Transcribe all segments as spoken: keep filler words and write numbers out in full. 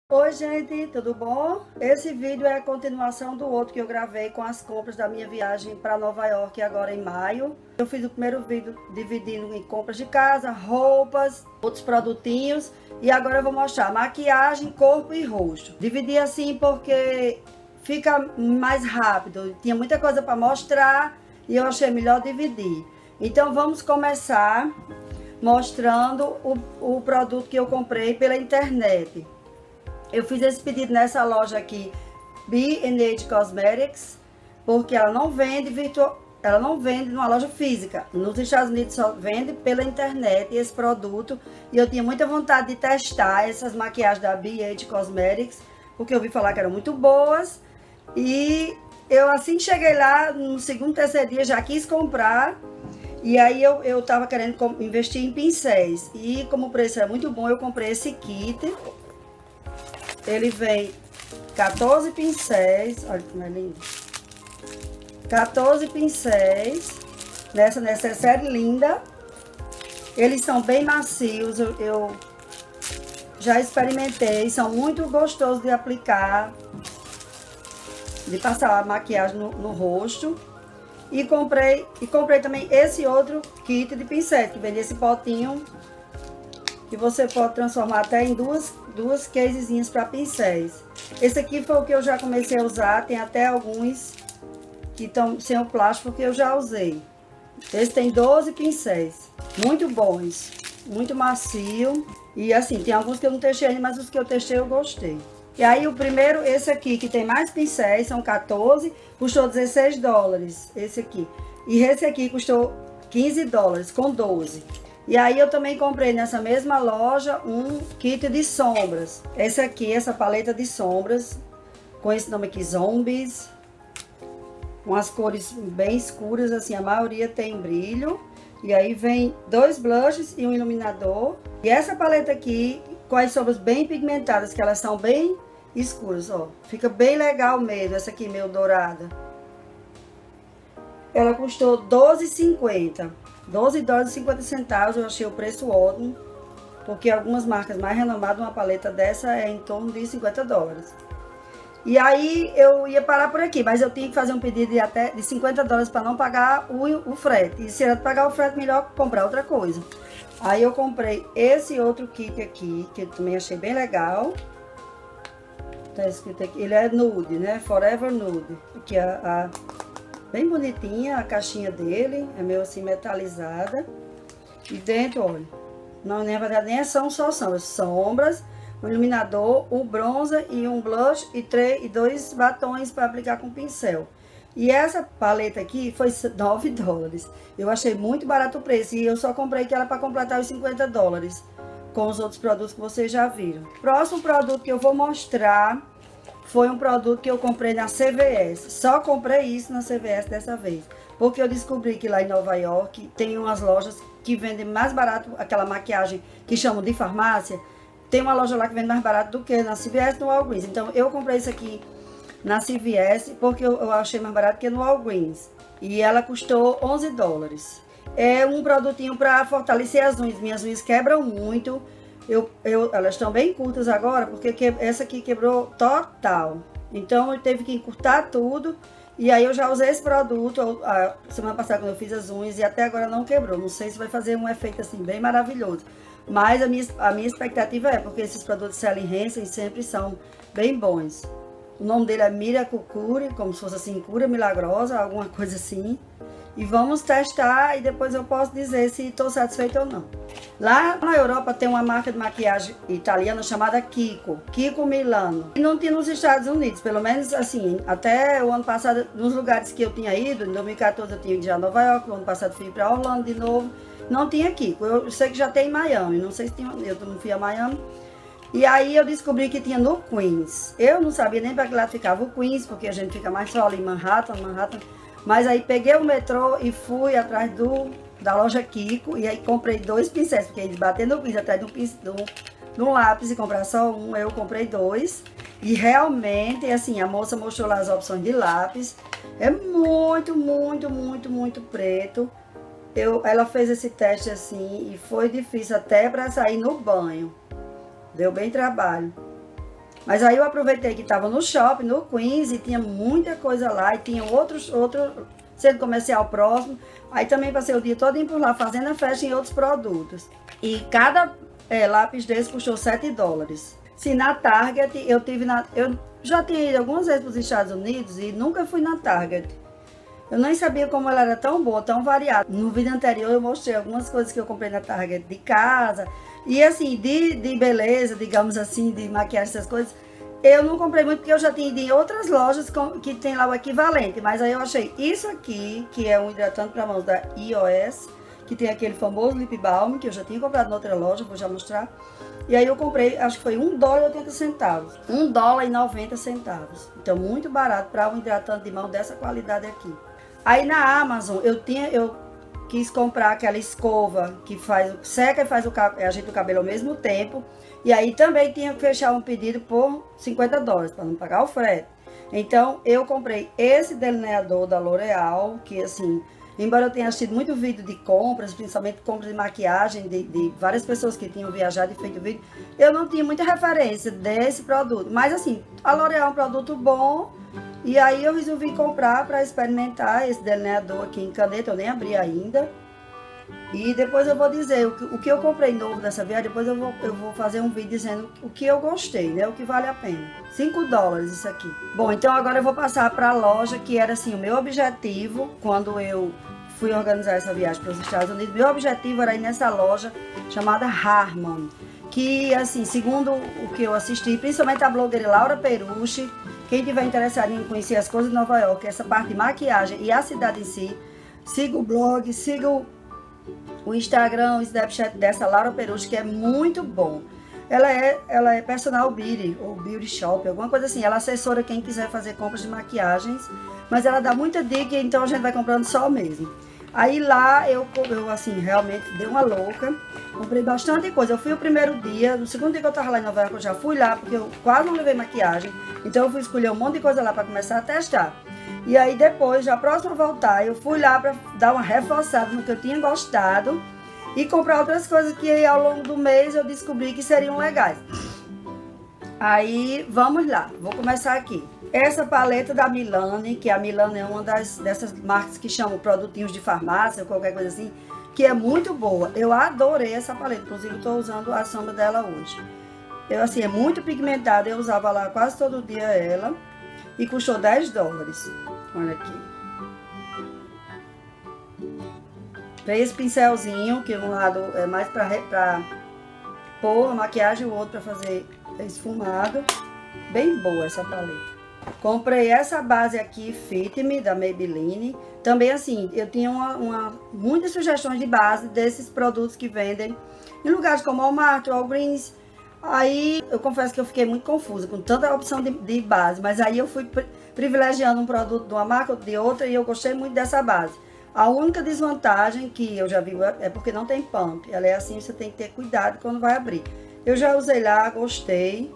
Oi gente, tudo bom? Esse vídeo é a continuação do outro que eu gravei com as compras da minha viagem para Nova York agora em maio. Eu fiz o primeiro vídeo dividindo em compras de casa, roupas, outros produtinhos. E agora eu vou mostrar maquiagem, corpo e rosto. Dividi assim porque fica mais rápido. Tinha muita coisa para mostrar e eu achei melhor dividir. Então vamos começar mostrando o, o produto que eu comprei pela internet. Eu fiz esse pedido nessa loja aqui, B and H Cosmetics, porque ela não vende virtual, ela não vende numa loja física. Nos Estados Unidos só vende pela internet esse produto. E eu tinha muita vontade de testar essas maquiagens da B and H Cosmetics, porque eu ouvi falar que eram muito boas. E eu assim que cheguei lá, no segundo, terceiro dia, já quis comprar. E aí eu, eu tava querendo investir em pincéis. E como o preço é muito bom, eu comprei esse kit. Ele vem quatorze pincéis, olha como é lindo. quatorze pincéis nessa necessaire linda. Eles são bem macios, eu, eu já experimentei, são muito gostosos de aplicar, de passar a maquiagem no, no rosto. E comprei, e comprei também esse outro kit de pincéis, que vem nesse potinho, que você pode transformar até em duas, duas casezinhas para pincéis. Esse aqui foi o que eu já comecei a usar, tem até alguns que estão sem o plástico que eu já usei. Esse tem doze pincéis, muito bons, muito macio. E assim, tem alguns que eu não testei ainda, mas os que eu testei eu gostei. E aí o primeiro, esse aqui, que tem mais pincéis, são quatorze, custou dezesseis dólares, esse aqui. E esse aqui custou quinze dólares, com doze. E aí eu também comprei nessa mesma loja um kit de sombras. Esse aqui, essa paleta de sombras, com esse nome aqui, Zombies. Com as cores bem escuras, assim, a maioria tem brilho. E aí vem dois blushes e um iluminador. E essa paleta aqui, com as sombras bem pigmentadas, que elas são bem escuras, ó. Fica bem legal mesmo, essa aqui meio dourada. Ela custou doze reais e cinquenta centavos. doze dólares e cinquenta centavos, eu achei o preço ótimo, porque algumas marcas mais renomadas, uma paleta dessa é em torno de cinquenta dólares. E aí eu ia parar por aqui, mas eu tinha que fazer um pedido de até de cinquenta dólares para não pagar o, o frete. E se era pagar o frete, melhor comprar outra coisa. Aí eu comprei esse outro kit aqui, que eu também achei bem legal. Tá escrito aqui, ele é nude, né? Forever Nude. Aqui a... a bem bonitinha a caixinha dele, é meio assim metalizada. E dentro, olha, não, na verdade nem são só sombras, sombras, um iluminador, um bronzer e um blush e, três, e dois batons para aplicar com pincel. E essa paleta aqui foi nove dólares. Eu achei muito barato o preço e eu só comprei que ela para completar os cinquenta dólares, com os outros produtos que vocês já viram. Próximo produto que eu vou mostrar foi um produto que eu comprei na C V S. Só comprei isso na C V S dessa vez. Porque eu descobri que lá em Nova York tem umas lojas que vendem mais barato aquela maquiagem que chamam de farmácia. Tem uma loja lá que vende mais barato do que na C V S e no Walgreens. Então eu comprei isso aqui na C V S porque eu, eu achei mais barato que no Walgreens. E ela custou onze dólares. É um produtinho para fortalecer as unhas. Minhas unhas quebram muito. Eu, eu, elas estão bem curtas agora, porque que, essa aqui quebrou total. Então eu teve que encurtar tudo. E aí eu já usei esse produto a semana passada quando eu fiz as unhas e até agora não quebrou. Não sei se vai fazer um efeito assim bem maravilhoso. Mas a minha, a minha expectativa é, porque esses produtos Sally Hansen sempre são bem bons. O nome dele é Miracle Cure, como se fosse assim, cura milagrosa, alguma coisa assim. E vamos testar e depois eu posso dizer se estou satisfeita ou não. Lá na Europa tem uma marca de maquiagem italiana chamada Kiko, Kiko Milano. E não tinha nos Estados Unidos, pelo menos assim, até o ano passado, nos lugares que eu tinha ido, em dois mil e quatorze eu tinha ido já a Nova York, no ano passado fui para Orlando de novo, não tinha Kiko. Eu sei que já tem em Miami, não sei se tinha, eu não fui a Miami. E aí eu descobri que tinha no Queens. Eu não sabia nem para que lado ficava o Queens, porque a gente fica mais só ali em Manhattan, Manhattan. Mas aí peguei o metrô e fui atrás do, da loja Kiko. E aí comprei dois pincéis, porque eles bater no pincel atrás de um, pincel, de um lápis e comprar só um, eu comprei dois. E realmente, assim, a moça mostrou lá as opções de lápis. É muito, muito, muito, muito preto. Eu, ela fez esse teste assim e foi difícil até para sair no banho. Deu bem trabalho. Mas aí eu aproveitei que estava no shopping, no Queens, e tinha muita coisa lá, e tinha outros, outro centro comercial próximo. Aí também passei o dia todo por lá, fazendo a festa em outros produtos. E cada é, lápis desse custou sete dólares. Se na Target, eu tive na... Eu já tinha ido algumas vezes para os Estados Unidos e nunca fui na Target. Eu nem sabia como ela era tão boa, tão variada. No vídeo anterior eu mostrei algumas coisas que eu comprei na Target de casa. E assim, de, de beleza, digamos assim, de maquiagem, essas coisas, eu não comprei muito porque eu já tinha ido em outras lojas com, que tem lá o equivalente. Mas aí eu achei isso aqui, que é um hidratante para mãos da E O S, que tem aquele famoso lip balm, que eu já tinha comprado na outra loja, vou já mostrar. E aí eu comprei, acho que foi um dólar e oitenta centavos. um dólar e noventa centavos. Então muito barato para um hidratante de mão dessa qualidade aqui. Aí na Amazon eu tinha, eu quis comprar aquela escova que faz, seca e faz o, ajeita o cabelo ao mesmo tempo. E aí também tinha que fechar um pedido por cinquenta dólares, para não pagar o frete. Então eu comprei esse delineador da L'Oreal, que assim, embora eu tenha assistido muito vídeo de compras, principalmente compras de maquiagem, de, de várias pessoas que tinham viajado e feito vídeo, eu não tinha muita referência desse produto. Mas assim, a L'Oreal é um produto bom. E aí eu resolvi comprar para experimentar esse delineador aqui em caneta, eu nem abri ainda. E depois eu vou dizer o que, o que eu comprei novo dessa viagem, depois eu vou, eu vou fazer um vídeo dizendo o que eu gostei, né? O que vale a pena. cinco dólares isso aqui. Bom, então agora eu vou passar para a loja que era assim, o meu objetivo quando eu fui organizar essa viagem para os Estados Unidos. Meu objetivo era ir nessa loja chamada Harmon, que assim, segundo o que eu assisti, principalmente a blogueira Laura Perucci, quem tiver interessado em conhecer as coisas de Nova York, essa parte de maquiagem e a cidade em si, siga o blog, siga o, o Instagram, o Snapchat dessa Laura Perucci, que é muito bom. Ela é, ela é personal beauty, ou beauty shop, alguma coisa assim. Ela assessora quem quiser fazer compras de maquiagens, mas ela dá muita dica, então a gente vai comprando só mesmo. Aí lá eu, eu assim, realmente dei uma louca, comprei bastante coisa. Eu fui o primeiro dia, no segundo dia que eu tava lá em Nova York, eu já fui lá, porque eu quase não levei maquiagem. Então eu fui escolher um monte de coisa lá para começar a testar. E aí depois, já próximo a voltar, eu fui lá para dar uma reforçada no que eu tinha gostado e comprar outras coisas que aí, ao longo do mês eu descobri que seriam legais. Aí vamos lá, vou começar aqui. Essa paleta da Milani, que a Milani é uma das, dessas marcas que chamam produtinhos de farmácia, ou qualquer coisa assim, que é muito boa. Eu adorei essa paleta, inclusive estou usando a sombra dela hoje. Eu, assim, é muito pigmentada, eu usava lá quase todo dia ela, e custou dez dólares. Olha aqui. Tem esse pincelzinho, que um lado é mais pra, pra pôr a maquiagem, o outro pra fazer esfumado. Bem boa essa paleta. Comprei essa base aqui, Fit Me, da Maybelline. Também assim, eu tinha uma, uma, muitas sugestões de base desses produtos que vendem em lugares como Walmart, Walgreens. Aí eu confesso que eu fiquei muito confusa com tanta opção de, de base. Mas aí eu fui pri privilegiando um produto de uma marca ou de outra e eu gostei muito dessa base. A única desvantagem que eu já vi é porque não tem pump. Ela é assim, você tem que ter cuidado quando vai abrir. Eu já usei lá, gostei.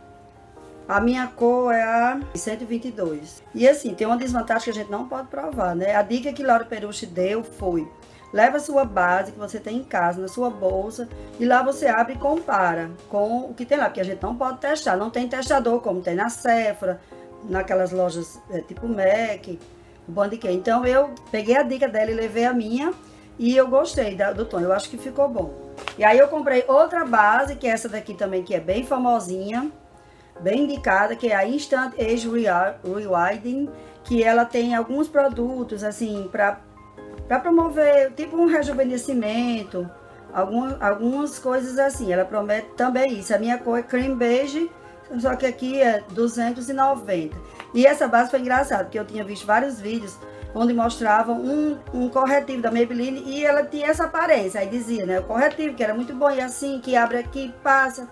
A minha cor é a cento e vinte e dois. E assim, tem uma desvantagem que a gente não pode provar, né? A dica que Laura Perucci deu foi: leva a sua base que você tem em casa, na sua bolsa, e lá você abre e compara com o que tem lá, porque a gente não pode testar. Não tem testador como tem na Sephora, naquelas lojas é, tipo Mac, o Bandicam. Então eu peguei a dica dela e levei a minha, e eu gostei da, do tom, eu acho que ficou bom. E aí eu comprei outra base, que é essa daqui também, que é bem famosinha, bem indicada, que é a Instant Age Rewilding, que ela tem alguns produtos, assim, para para promover, tipo um rejuvenescimento, algumas, algumas coisas assim. Ela promete também isso. A minha cor é cream beige, só que aqui é duzentos e noventa. E essa base foi engraçada, porque eu tinha visto vários vídeos onde mostravam um, um corretivo da Maybelline e ela tinha essa aparência. Aí dizia, né, o corretivo, que era muito bom, e assim, que abre aqui, passa.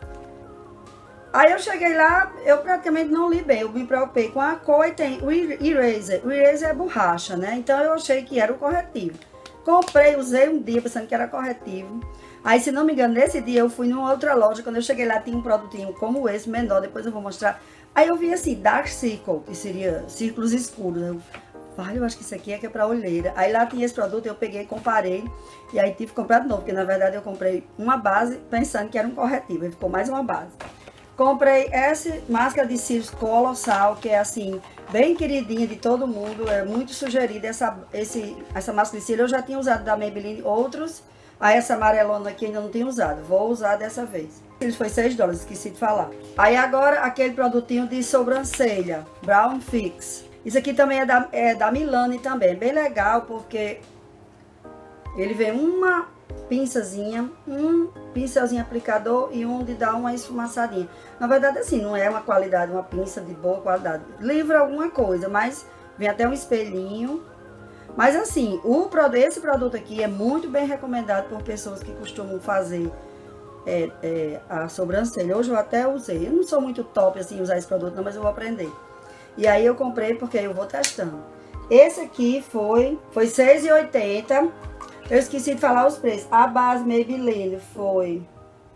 Aí eu cheguei lá, eu praticamente não li bem, eu me preocupei com a cor e tem o eraser. O eraser é borracha, né? Então eu achei que era o corretivo. Comprei, usei um dia pensando que era corretivo. Aí, se não me engano, nesse dia eu fui numa outra loja, quando eu cheguei lá tinha um produtinho como esse, menor, depois eu vou mostrar. Aí eu vi assim, Dark Circle, que seria círculos escuros. Eu, vale, eu acho que isso aqui é que é pra olheira. Aí lá tinha esse produto, eu peguei, comparei, e aí tive que comprar de novo, porque na verdade eu comprei uma base pensando que era um corretivo, aí ficou mais uma base. Comprei essa máscara de cílios colossal, que é assim, bem queridinha de todo mundo. É muito sugerida essa, esse, essa máscara de cílios. Eu já tinha usado da Maybelline outros. Aí essa amarelona aqui ainda não tinha usado. Vou usar dessa vez. Ele foi seis dólares, esqueci de falar. Aí agora aquele produtinho de sobrancelha, Brown Fix. Isso aqui também é da, é da Milani também. É bem legal porque ele vem uma pinçazinha, um pincelzinho aplicador e um de dar uma esfumaçadinha. Na verdade assim, não é uma qualidade, uma pinça de boa qualidade. Livra alguma coisa, mas vem até um espelhinho. Mas assim, o, esse produto aqui é muito bem recomendado por pessoas que costumam fazer é, é, a sobrancelha. Hoje eu até usei. Eu não sou muito top assim usar esse produto não, mas eu vou aprender. E aí eu comprei porque eu vou testando. Esse aqui foi, foi seis reais e oitenta centavos. Eu esqueci de falar os preços. A base Maybelline foi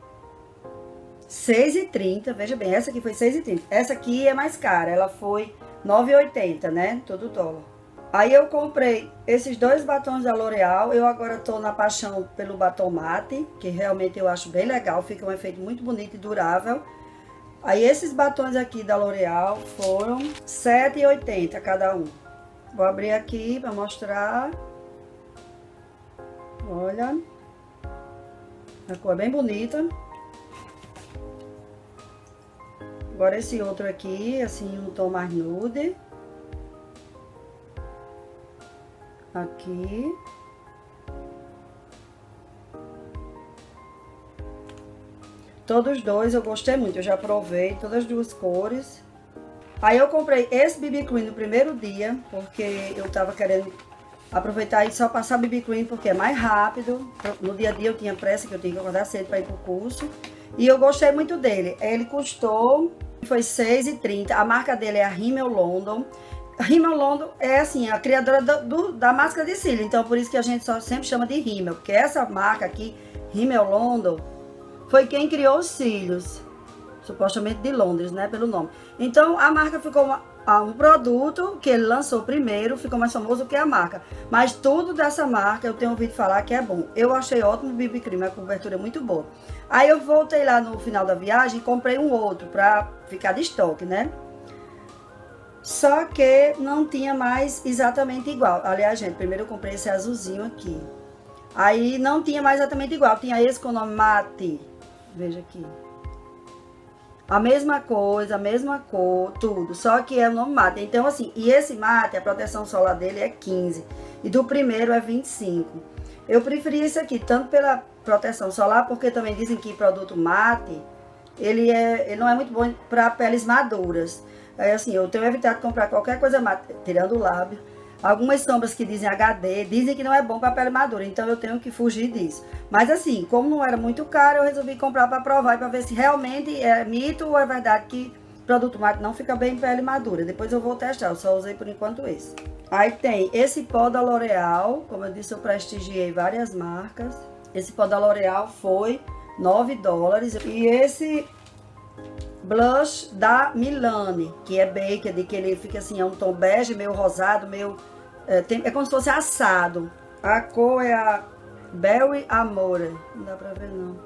seis reais e trinta centavos. Veja bem, essa aqui foi seis reais e trinta centavos. Essa aqui é mais cara. Ela foi nove reais e oitenta centavos, né? Todo dólar. Aí eu comprei esses dois batons da L'Oreal. Eu agora tô na paixão pelo batom mate, que realmente eu acho bem legal. Fica um efeito muito bonito e durável. Aí esses batons aqui da L'Oreal foram sete reais e oitenta centavos cada um. Vou abrir aqui para mostrar. Olha. A cor é bem bonita. Agora esse outro aqui, assim, um tom mais nude. Aqui. Todos dois eu gostei muito, eu já provei todas as duas cores. Aí eu comprei esse B B Cream no primeiro dia, porque eu tava querendo aproveitar e só passar B B Cream, porque é mais rápido. No dia a dia eu tinha pressa, que eu tinha que acordar cedo para ir pro curso. E eu gostei muito dele. Ele custou, foi seis reais e trinta centavos. A marca dele é a Rimmel London. A Rimmel London é assim, a criadora do, do, da máscara de cílio. Então por isso que a gente só sempre chama de Rimmel. Porque essa marca aqui, Rimmel London, foi quem criou os cílios. Supostamente de Londres, né, pelo nome. Então a marca ficou uma, um produto que ele lançou primeiro, ficou mais famoso que a marca. Mas tudo dessa marca eu tenho ouvido falar que é bom. Eu achei ótimo o B B Cream, a cobertura é muito boa. Aí eu voltei lá no final da viagem e comprei um outro pra ficar de estoque, né? Só que não tinha mais exatamente igual. Aliás, gente, primeiro eu comprei esse azulzinho aqui. Aí não tinha mais exatamente igual. Tinha esse com o nome Mate. Veja aqui. A mesma coisa, a mesma cor, tudo. Só que é o nome Mate. Então, assim, e esse Mate, a proteção solar dele é quinze. E do primeiro é vinte e cinco. Eu preferi esse aqui, tanto pela proteção solar, porque também dizem que produto Mate, ele, é, ele não é muito bom para peles maduras. Aí, assim, eu tenho evitado comprar qualquer coisa mate, tirando o lábio. Algumas sombras que dizem H D, dizem que não é bom para pele madura, então eu tenho que fugir disso. Mas assim, como não era muito caro, eu resolvi comprar para provar e para ver se realmente é mito ou é verdade que produto mate não fica bem em pele madura. Depois eu vou testar, eu só usei por enquanto esse. Aí tem esse pó da L'Oreal, como eu disse, eu prestigiei várias marcas. Esse pó da L'Oreal foi nove dólares. E esse blush da Milani, que é baked, que ele fica assim, é um tom bege, meio rosado, meio... É, tem, é como se fosse assado. A cor é a Berry Amore. Não dá pra ver, não.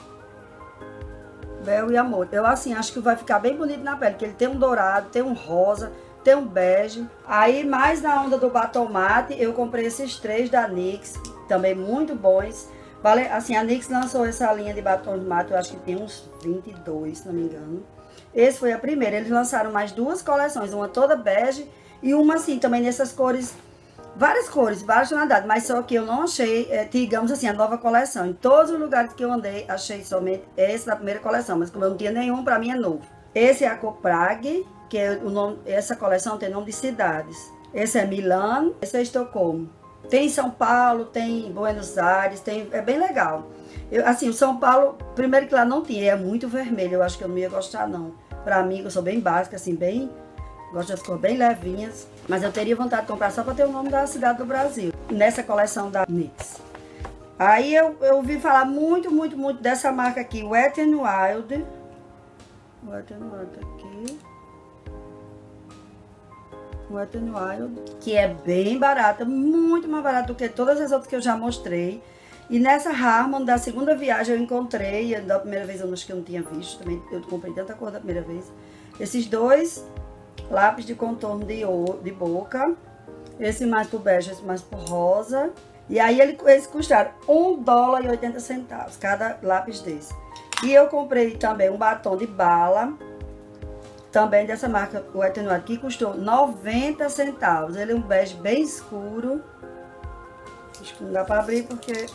Berry Amore. Eu, assim, acho que vai ficar bem bonito na pele, porque ele tem um dourado, tem um rosa, tem um bege. Aí, mais na onda do batom mate, eu comprei esses três da NYX, também muito bons. Vale, assim, a NYX lançou essa linha de batons mate, eu acho que tem uns vinte e dois, se não me engano. Esse foi a primeira. Eles lançaram mais duas coleções, uma toda bege e uma assim, também nessas cores, várias cores, várias tonalidades, mas só que eu não achei, é, digamos assim, a nova coleção. Em todos os lugares que eu andei, achei somente esse da primeira coleção, mas como eu não tinha nenhum, pra mim é novo. Esse é a cor Prague, que é o nome, essa coleção tem nome de cidades. Esse é Milão, esse é Estocolmo. Tem em São Paulo, tem em Buenos Aires, tem, é bem legal. Eu, assim, o São Paulo, primeiro que lá não tinha, é muito vermelho, eu acho que eu não ia gostar não. Pra mim, eu sou bem básica, assim, bem... Gosto das cores bem levinhas. Mas eu teria vontade de comprar só pra ter o nome da cidade do Brasil. Nessa coleção da NYX. Aí eu, eu ouvi falar muito, muito, muito dessa marca aqui, Wet n Wild. Wet n Wild aqui. Wet n Wild. Que é bem barata, muito mais barata do que todas as outras que eu já mostrei. E nessa Harmon, da segunda viagem, eu encontrei, da primeira vez eu acho que eu não tinha visto, também eu comprei tanta cor da primeira vez, esses dois lápis de contorno de, de boca, esse mais pro bege, esse mais pro rosa. E aí eles custaram um dólar e oitenta centavos, cada lápis desse. E eu comprei também um batom de bala, também dessa marca, o Atenuado, que custou noventa centavos. Ele é um bege bem escuro. Acho que não dá pra abrir porque...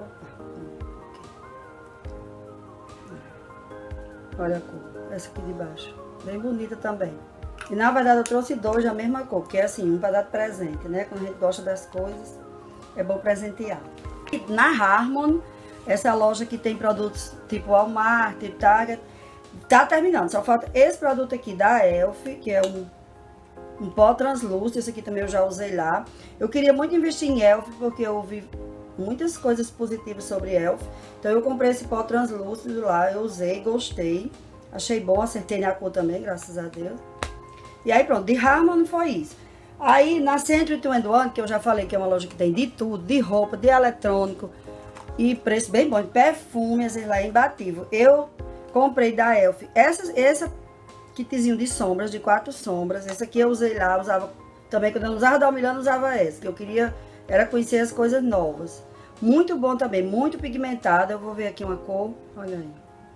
Olha a cor, essa aqui de baixo, bem bonita também. E na verdade eu trouxe dois da mesma cor, porque é assim, um para dar de presente, né? Quando a gente gosta das coisas, é bom presentear. E na Harmon, essa loja que tem produtos tipo Walmart, tipo Target, tá terminando. Só falta esse produto aqui da Elf, que é um, um pó translúcido. Esse aqui também eu já usei lá. Eu queria muito investir em Elf, porque eu ouvi muitas coisas positivas sobre Elf. Então eu comprei esse pó translúcido lá, eu usei, gostei. Achei bom, acertei na cor também, graças a Deus. E aí pronto, de Harmon foi isso. Aí na Century vinte e um, que eu já falei que é uma loja que tem de tudo, de roupa, de eletrônico e preço bem bom, de perfume, às vezes lá é imbatível. Eu comprei da Elf essa, essa kitzinho de sombras, de quatro sombras. Essa aqui eu usei lá, usava também quando eu não usava da Milano, usava essa. Que eu queria, era conhecer as coisas novas. Muito bom também, muito pigmentada. Eu vou ver aqui uma cor, olha aí.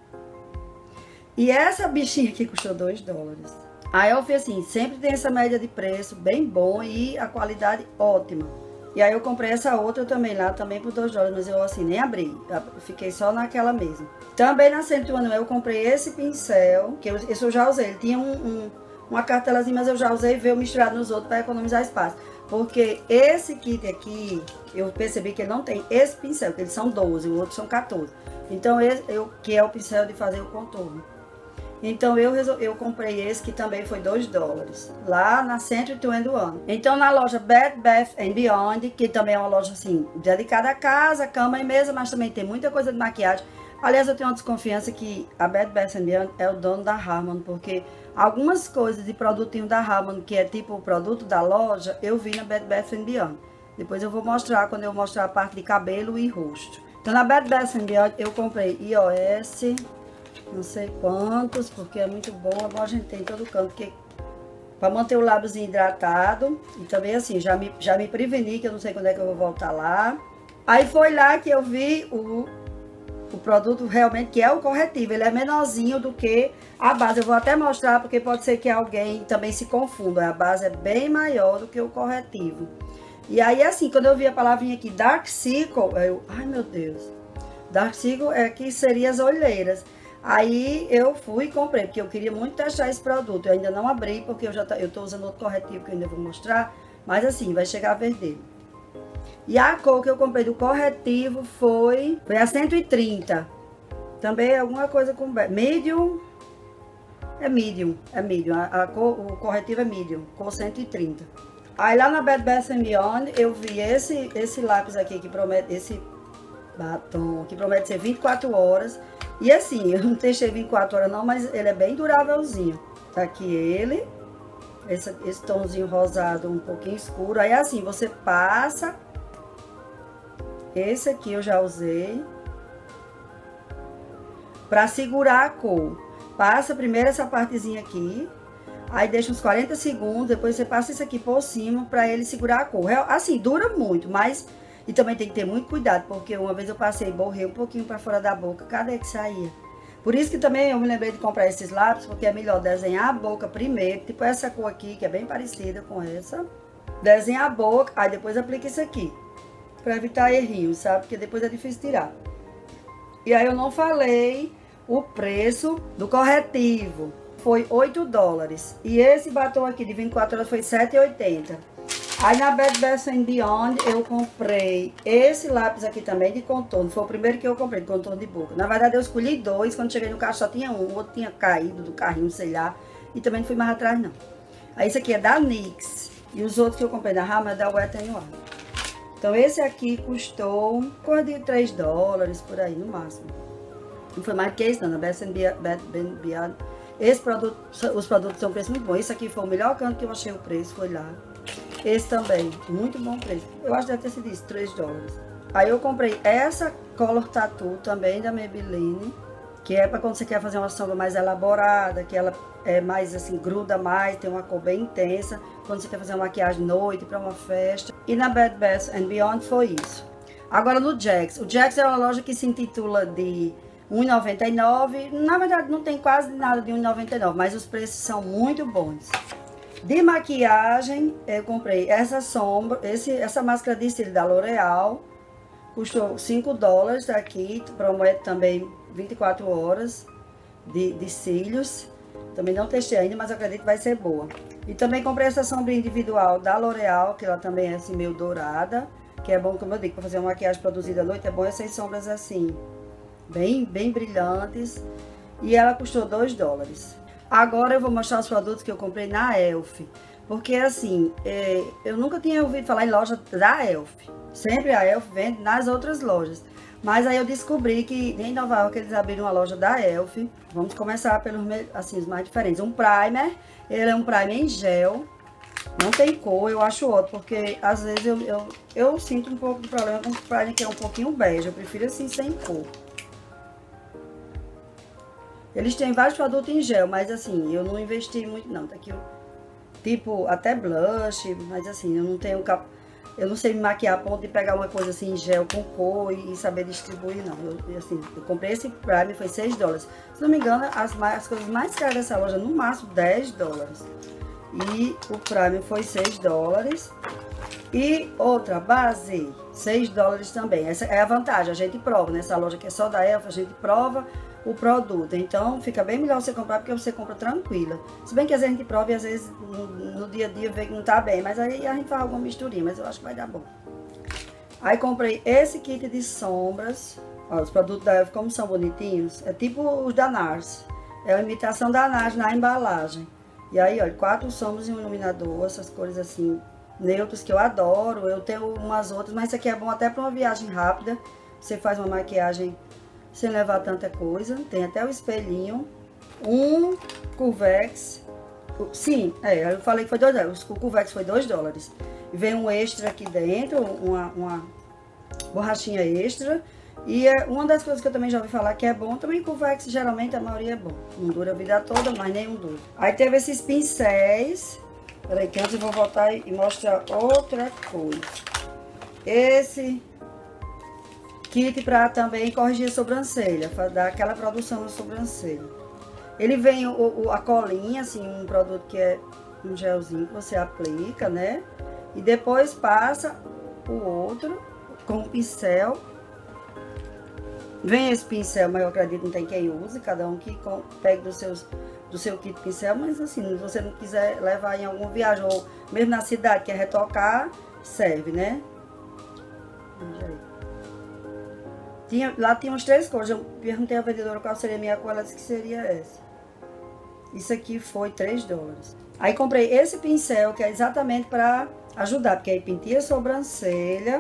E essa bichinha aqui custou dois dólares. A Elf, assim, sempre tem essa média de preço bem bom e a qualidade ótima. E aí eu comprei essa outra também lá, também por dois dólares, mas eu assim, nem abri. Fiquei só naquela mesma. Também na Century vinte e um eu comprei esse pincel, que eu, esse eu já usei. Ele tinha um, um, uma cartelazinha, mas eu já usei e veio misturado nos outros para economizar espaço. Porque esse kit aqui, eu percebi que ele não tem esse pincel, que eles são doze, os outros são quatorze. Então, esse, eu, que é o pincel de fazer o contorno. Então eu, resol... eu comprei esse que também foi dois dólares, lá na Century vinte e um. Então na loja Bed Bath and Beyond, que também é uma loja assim, dedicada a casa, cama e mesa, mas também tem muita coisa de maquiagem. Aliás, eu tenho uma desconfiança que a Bed Bath and Beyond é o dono da Harmon, porque algumas coisas de produtinho da Harmon, que é tipo o produto da loja, eu vi na Bed Bath and Beyond. Depois eu vou mostrar, quando eu mostrar a parte de cabelo e rosto. Então na Bed Bath and Beyond eu comprei I O S... não sei quantos, porque é muito bom. Agora a gente tem em todo canto, porque para manter o lábiozinho hidratado. E também assim, já me, já me preveni, que eu não sei quando é que eu vou voltar lá. Aí foi lá que eu vi o, o produto realmente, que é o corretivo. Ele é menorzinho do que a base. Eu vou até mostrar, porque pode ser que alguém também se confunda. A base é bem maior do que o corretivo. E aí assim, quando eu vi a palavrinha aqui, Dark Circle, eu, ai meu Deus. Dark Circle é que seria as olheiras. Aí eu fui e comprei, porque eu queria muito testar esse produto. Eu ainda não abri, porque eu já tá, eu tô usando outro corretivo que eu ainda vou mostrar. Mas assim, vai chegar a ver dele. E a cor que eu comprei do corretivo foi, foi a cento e trinta. Também é alguma coisa com medium. É medium, é medium. A, a cor, o corretivo é medium, cor cento e trinta. Aí lá na Bed Bath and Beyond eu vi esse, esse lápis aqui que promete, esse batom que promete ser vinte e quatro horas. E assim, eu não testei vinte e quatro horas não, mas ele é bem durávelzinho. Tá aqui ele, esse, esse tomzinho rosado um pouquinho escuro. Aí assim, você passa, esse aqui eu já usei, pra segurar a cor. Passa primeiro essa partezinha aqui, aí deixa uns quarenta segundos, depois você passa isso aqui por cima pra ele segurar a cor. Assim, dura muito, mas... E também tem que ter muito cuidado, porque uma vez eu passei e borrei um pouquinho para fora da boca, cadê que saía? Por isso que também eu me lembrei de comprar esses lápis, porque é melhor desenhar a boca primeiro, tipo essa cor aqui, que é bem parecida com essa. Desenha a boca, aí depois aplica isso aqui, para evitar errinhos, sabe? Porque depois é difícil tirar. E aí eu não falei o preço do corretivo, foi oito dólares. E esse batom aqui de vinte e quatro horas foi sete e oitenta. Aí na Bed Bath and Beyond eu comprei esse lápis aqui também de contorno. Foi o primeiro que eu comprei, de contorno de boca. Na verdade eu escolhi dois, quando cheguei no carro só tinha um. O outro tinha caído do carrinho, sei lá. E também não fui mais atrás não. Aí esse aqui é da NYX. E os outros que eu comprei da Harmon é da Wet n Wild. Então esse aqui custou coisa de três dólares por aí no máximo. Não foi mais do que isso não, na Bed Bath and Beyond. Esse produto, os produtos são um preço muito bom. Esse aqui foi o melhor canto que eu achei o preço, foi lá. Esse também, muito bom preço. Eu acho que deve ter sido isso, três dólares. Aí eu comprei essa Color Tattoo também da Maybelline, que é para quando você quer fazer uma sombra mais elaborada, que ela é mais assim, gruda mais, tem uma cor bem intensa, quando você quer fazer uma maquiagem noite para uma festa. E na Bed Bath and Beyond foi isso. Agora no Jax, o Jax é uma loja que se intitula de um real e noventa e nove centavos, na verdade não tem quase nada de um real e noventa e nove centavos, mas os preços são muito bons. De maquiagem, eu comprei essa sombra, esse, essa máscara de cílio da L'Oreal, custou cinco dólares, tá aqui, promete também vinte e quatro horas de, de cílios. Também não testei ainda, mas acredito que vai ser boa. E também comprei essa sombrinha individual da L'Oreal, que ela também é assim meio dourada, que é bom, como eu digo, para fazer uma maquiagem produzida à noite, é bom essas sombras assim, bem, bem brilhantes. E ela custou dois dólares. Agora eu vou mostrar os produtos que eu comprei na Elf. Porque assim, é, eu nunca tinha ouvido falar em loja da Elf. Sempre a Elf vende nas outras lojas. Mas aí eu descobri que em Nova York eles abriram uma loja da Elf. Vamos começar pelos assim, os mais diferentes. Um primer, ele é um primer em gel. Não tem cor, eu acho ótimo, porque às vezes eu, eu, eu sinto um pouco de problema com o primer que é um pouquinho bege. Eu prefiro assim, sem cor. Eles têm vários produtos em gel, mas assim, eu não investi muito não. Tá aqui, tipo, até blush, mas assim, eu não tenho cap... eu não sei me maquiar a ponto de pegar uma coisa assim em gel com cor e, e saber distribuir, não. Eu, assim, eu comprei esse primer, foi seis dólares. Se não me engano, as, as coisas mais caras dessa loja, no máximo dez dólares. E o primer foi seis dólares. E outra base, seis dólares também. Essa é a vantagem, a gente prova. Nessa loja que é só da Elf, a gente prova o produto. Então, fica bem melhor você comprar, porque você compra tranquila. Se bem que às vezes a gente prova e às vezes no, no dia a dia vê que não tá bem. Mas aí a gente faz alguma misturinha, mas eu acho que vai dar bom. Aí comprei esse kit de sombras. Ó, os produtos da Elf, como são bonitinhos. É tipo os da Nars. É a imitação da Nars na embalagem. E aí, olha, quatro sombras e um iluminador. Essas cores assim, neutros, que eu adoro. Eu tenho umas outras, mas isso aqui é bom até para uma viagem rápida. Você faz uma maquiagem sem levar tanta coisa. Tem até o espelhinho. Um Curvex. Sim, é, eu falei que foi dois dólares. O Curvex foi dois dólares. E vem um extra aqui dentro, uma, uma borrachinha extra. E é uma das coisas que eu também já ouvi falar que é bom. Também Curvex, geralmente a maioria é bom. Não dura a vida toda, mas nenhum dura. Aí teve esses pincéis. Peraí, que antes eu vou voltar e mostrar outra coisa. Esse kit para também corrigir a sobrancelha, para dar aquela produção na sobrancelha. Ele vem o, o, a colinha, assim, um produto que é um gelzinho que você aplica, né? E depois passa o outro com o pincel. Vem esse pincel, mas eu acredito que não tem quem use, cada um que com, pegue do, seus, do seu kit pincel, mas assim, se você não quiser levar em alguma viagem, ou mesmo na cidade, quer retocar, serve, né? Veja aí. Tinha, lá tinha umas três cores, eu perguntei à vendedora qual seria a minha cor, ela disse que seria essa. Isso aqui foi três dólares. Aí comprei esse pincel, que é exatamente para ajudar, porque aí pintei a sobrancelha.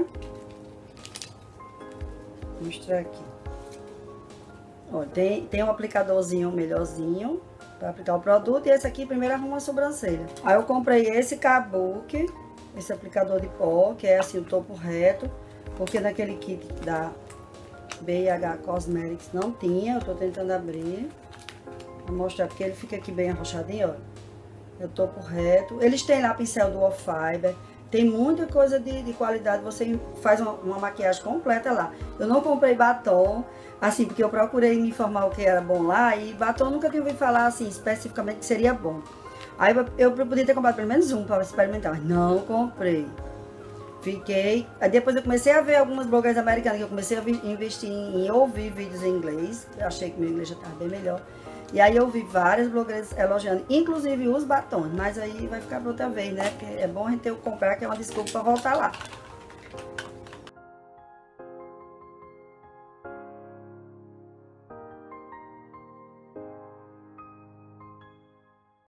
Vou mostrar aqui. Ó, tem, tem um aplicadorzinho melhorzinho para aplicar o produto, e esse aqui primeiro arruma a sobrancelha. Aí eu comprei esse Kabuki, esse aplicador de pó, que é assim o topo reto, porque naquele kit da B e H Cosmetics não tinha. Eu tô tentando abrir pra mostrar, porque ele fica aqui bem arrochadinho, ó. É o topo reto. Eles têm lá pincel Dual Fiber. Tem muita coisa de, de qualidade. Você faz uma, uma maquiagem completa lá. Eu não comprei batom, assim, porque eu procurei me informar o que era bom lá. E batom nunca tinha ouvido falar, assim, especificamente que seria bom. Aí eu, eu podia ter comprado pelo menos um para experimentar, mas não comprei. Fiquei... Aí depois eu comecei a ver algumas blogueiras americanas, que eu comecei a investir em, em ouvir vídeos em inglês. Eu achei que meu inglês já estava bem melhor. E aí eu vi várias blogueiras elogiando, inclusive os batons. Mas aí vai ficar para outra vez, né? Porque é bom a gente ter o comprar, que é uma desculpa para voltar lá.